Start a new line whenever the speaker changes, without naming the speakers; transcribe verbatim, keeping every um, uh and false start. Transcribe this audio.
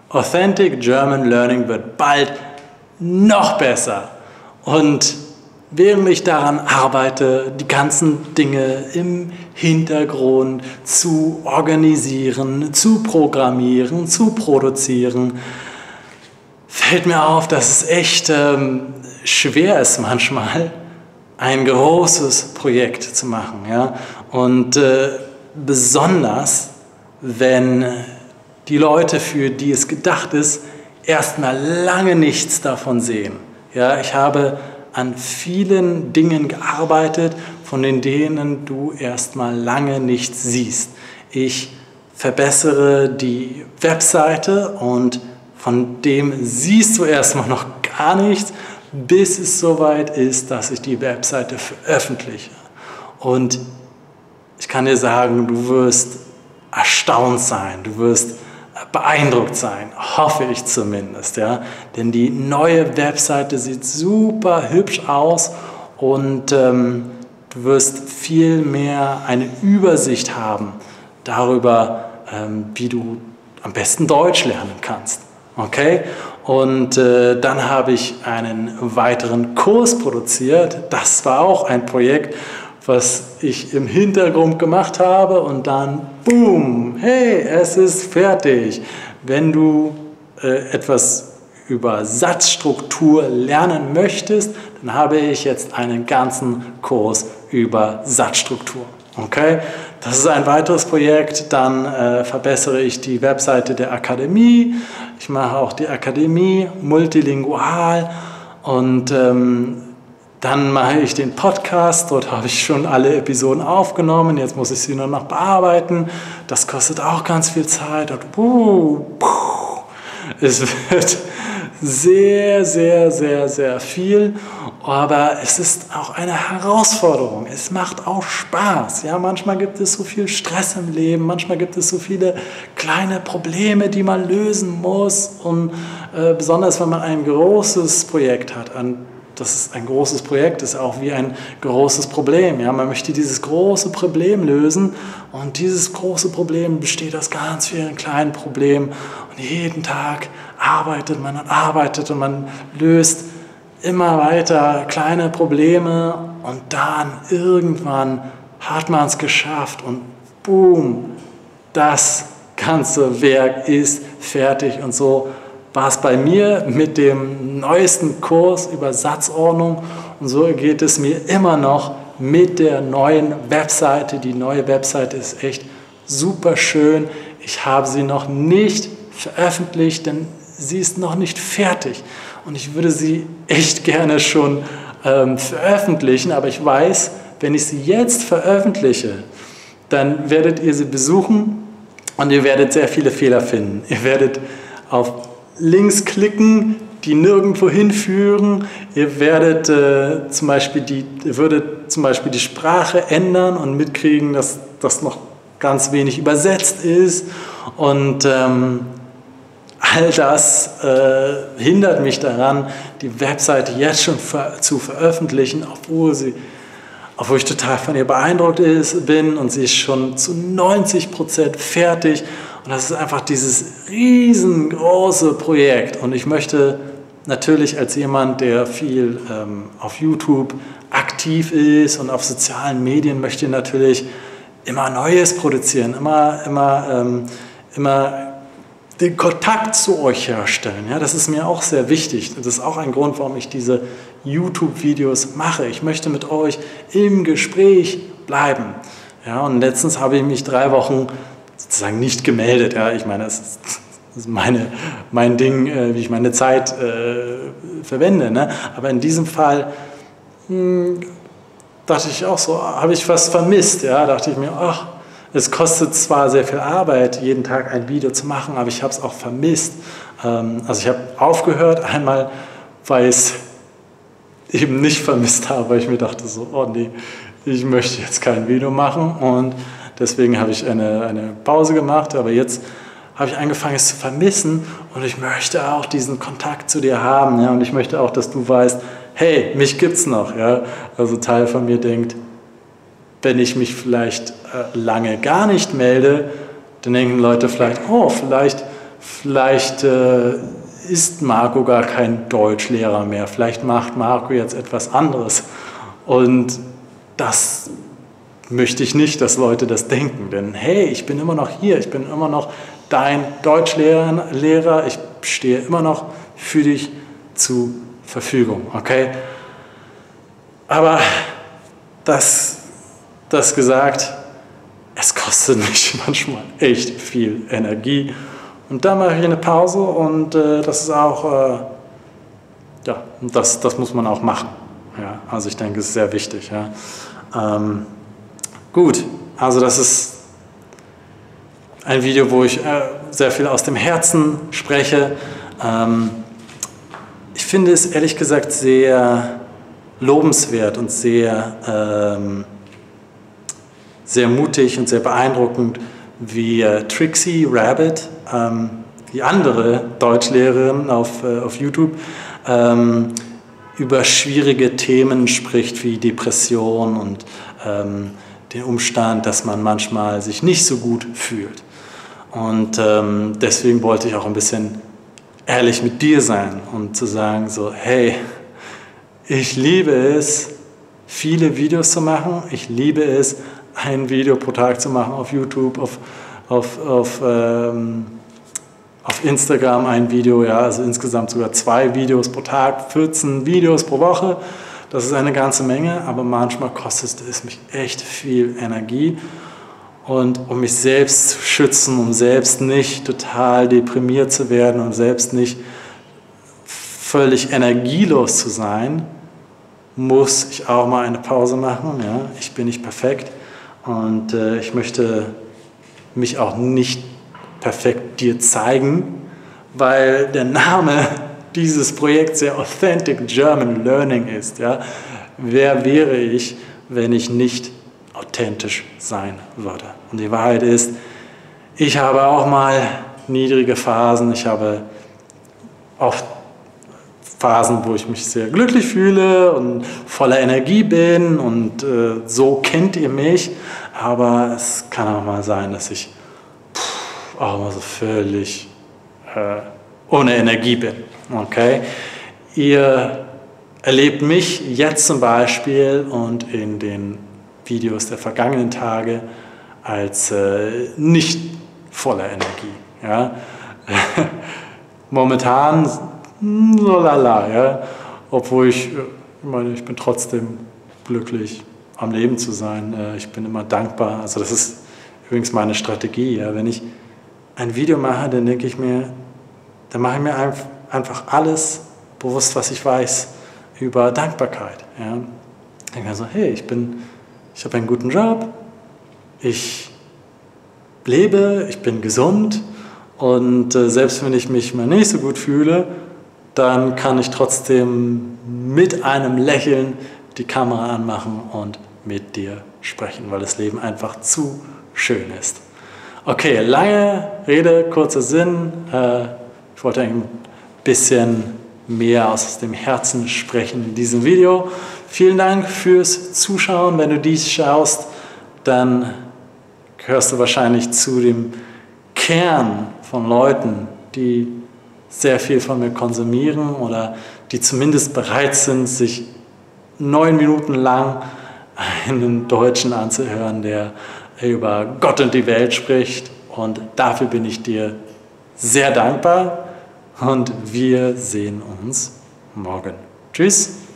Authentic German Learning wird bald noch besser. Und während ich daran arbeite, die ganzen Dinge im Hintergrund zu organisieren, zu programmieren, zu produzieren, fällt mir auf, dass es echt ähm, schwer ist manchmal, ein großes Projekt zu machen. Ja? Und äh, besonders, wenn die Leute, für die es gedacht ist, erstmal lange nichts davon sehen. Ja? Ich habe an vielen Dingen gearbeitet, von denen du erstmal lange nichts siehst. Ich verbessere die Webseite und von dem siehst du erstmal noch gar nichts, bis es soweit ist, dass ich die Webseite veröffentliche. Und ich kann dir sagen, du wirst erstaunt sein, du wirst beeindruckt sein, hoffe ich zumindest, ja? Denn die neue Webseite sieht super hübsch aus und ähm, du wirst viel mehr eine Übersicht haben darüber, ähm, wie du am besten Deutsch lernen kannst. Okay? Und äh, dann habe ich einen weiteren Kurs produziert. Das war auch ein Projekt, was ich im Hintergrund gemacht habe und dann, boom, hey, es ist fertig. Wenn du äh, etwas über Satzstruktur lernen möchtest, dann habe ich jetzt einen ganzen Kurs über Satzstruktur. Okay? Das ist ein weiteres Projekt. Dann äh, verbessere ich die Webseite der Akademie. Ich mache auch die Akademie multilingual und ähm, dann mache ich den Podcast, dort habe ich schon alle Episoden aufgenommen, jetzt muss ich sie nur noch bearbeiten. Das kostet auch ganz viel Zeit. Und, uh, puh, es wird sehr, sehr, sehr, sehr viel, aber es ist auch eine Herausforderung. Es macht auch Spaß. Ja, manchmal gibt es so viel Stress im Leben, manchmal gibt es so viele kleine Probleme, die man lösen muss. Und äh, besonders wenn man ein großes Projekt hat, an Das ist ein großes Projekt, ist auch wie ein großes Problem. Ja? Man möchte dieses große Problem lösen und dieses große Problem besteht aus ganz vielen kleinen Problemen. Und jeden Tag arbeitet man und arbeitet und man löst immer weiter kleine Probleme und dann irgendwann hat man es geschafft und boom, das ganze Werk ist fertig. Und so war es bei mir mit dem neuesten Kurs über Satzordnung und so geht es mir immer noch mit der neuen Webseite. Die neue Webseite ist echt super schön. Ich habe sie noch nicht veröffentlicht, denn sie ist noch nicht fertig und ich würde sie echt gerne schon ähm, veröffentlichen, aber ich weiß, wenn ich sie jetzt veröffentliche, dann werdet ihr sie besuchen und ihr werdet sehr viele Fehler finden. Ihr werdet auf Links klicken, die nirgendwo hinführen. Ihr werdet äh, zum Beispiel die, ihr würdet zum Beispiel die Sprache ändern und mitkriegen, dass das noch ganz wenig übersetzt ist. Und ähm, all das äh, hindert mich daran, die Webseite jetzt schon ver zu veröffentlichen, obwohl sie obwohl ich total von ihr beeindruckt ist, bin und sie ist schon zu neunzig Prozent fertig. Und das ist einfach dieses riesengroße Projekt. Und ich möchte natürlich als jemand, der viel ähm, auf YouTube aktiv ist und auf sozialen Medien, möchte natürlich immer Neues produzieren, immer, immer, ähm, immer den Kontakt zu euch herstellen. Ja, das ist mir auch sehr wichtig. Das ist auch ein Grund, warum ich diese YouTube-Videos mache. Ich möchte mit euch im Gespräch bleiben. Ja, und letztens habe ich mich drei Wochen sozusagen nicht gemeldet. Ja, ich meine, das ist, das ist meine, mein Ding, äh, wie ich meine Zeit äh, verwende. Ne? Aber in diesem Fall mh, dachte ich auch so, habe ich was vermisst. Ja? Dachte ich mir, ach, es kostet zwar sehr viel Arbeit, jeden Tag ein Video zu machen, aber ich habe es auch vermisst. Ähm, also ich habe aufgehört, einmal, weil ich es eben nicht vermisst habe, weil ich mir dachte so, oh nee, ich möchte jetzt kein Video machen und deswegen habe ich eine, eine Pause gemacht, aber jetzt habe ich angefangen, es zu vermissen und ich möchte auch diesen Kontakt zu dir haben, ja, und ich möchte auch, dass du weißt, hey, mich gibt's noch, ja, also Teil von mir denkt, wenn ich mich vielleicht äh, lange gar nicht melde, dann denken Leute vielleicht, oh, vielleicht vielleicht äh, ist Marco gar kein Deutschlehrer mehr. Vielleicht macht Marco jetzt etwas anderes. Und das möchte ich nicht, dass Leute das denken. Denn hey, ich bin immer noch hier, ich bin immer noch dein Deutschlehrer, Lehrer, ich stehe immer noch für dich zur Verfügung. Okay? Aber das, das gesagt, es kostet mich manchmal echt viel Energie. Und dann mache ich eine Pause und äh, das ist auch, äh, ja, das, das muss man auch machen. Ja? Also ich denke, es ist sehr wichtig. Ja? Ähm, gut, also das ist ein Video, wo ich äh, sehr viel aus dem Herzen spreche. Ähm, ich finde es ehrlich gesagt sehr lobenswert und sehr, ähm, sehr mutig und sehr beeindruckend, wie äh, Trixie Rabbit, ähm, die andere Deutschlehrerin auf, äh, auf YouTube, ähm, über schwierige Themen spricht wie Depression und ähm, den Umstand, dass man manchmal sich nicht so gut fühlt. Und ähm, deswegen wollte ich auch ein bisschen ehrlich mit dir sein und zu sagen so, hey, ich liebe es, viele Videos zu machen. Ich liebe es, ein Video pro Tag zu machen auf YouTube, auf, auf, auf, ähm, auf Instagram ein Video, ja, also insgesamt sogar zwei Videos pro Tag, vierzehn Videos pro Woche. Das ist eine ganze Menge, aber manchmal kostet es mich echt viel Energie. Und um mich selbst zu schützen, um selbst nicht total deprimiert zu werden und selbst nicht völlig energielos zu sein, muss ich auch mal eine Pause machen. Ja? Ich bin nicht perfekt und äh, ich möchte mich auch nicht perfekt dir zeigen, weil der Name dieses Projekts ja Authentic German Learning ist. Ja? Wer wäre ich, wenn ich nicht authentisch sein würde? Und die Wahrheit ist, ich habe auch mal niedrige Phasen, ich habe oft Phasen, wo ich mich sehr glücklich fühle und voller Energie bin und äh, so kennt ihr mich, aber es kann auch mal sein, dass ich pff, auch mal so völlig äh, ohne Energie bin. Okay? Ihr erlebt mich jetzt zum Beispiel und in den Videos der vergangenen Tage als äh, nicht voller Energie. Ja? Momentan so lala, ja? Obwohl ich, ich meine, ich bin trotzdem glücklich, am Leben zu sein. Ich bin immer dankbar. Also das ist übrigens meine Strategie. Ja? Wenn ich ein Video mache, dann denke ich mir, dann mache ich mir einfach alles bewusst, was ich weiß über Dankbarkeit. Ja? Ich denke mir so, hey, ich bin, ich habe einen guten Job, ich lebe, ich bin gesund und äh, selbst wenn ich mich mal nicht so gut fühle, dann kann ich trotzdem mit einem Lächeln die Kamera anmachen und mit dir sprechen, weil das Leben einfach zu schön ist. Okay, lange Rede, kurzer Sinn. Äh, ich wollte ein bisschen mehr aus dem Herzen sprechen in diesem Video. Vielen Dank fürs Zuschauen. Wenn du dies schaust, dann gehörst du wahrscheinlich zu dem Kern von Leuten, die sehr viel von mir konsumieren oder die zumindest bereit sind, sich neun Minuten lang einen Deutschen anzuhören, der über Gott und die Welt spricht. Und dafür bin ich dir sehr dankbar und wir sehen uns morgen. Tschüss.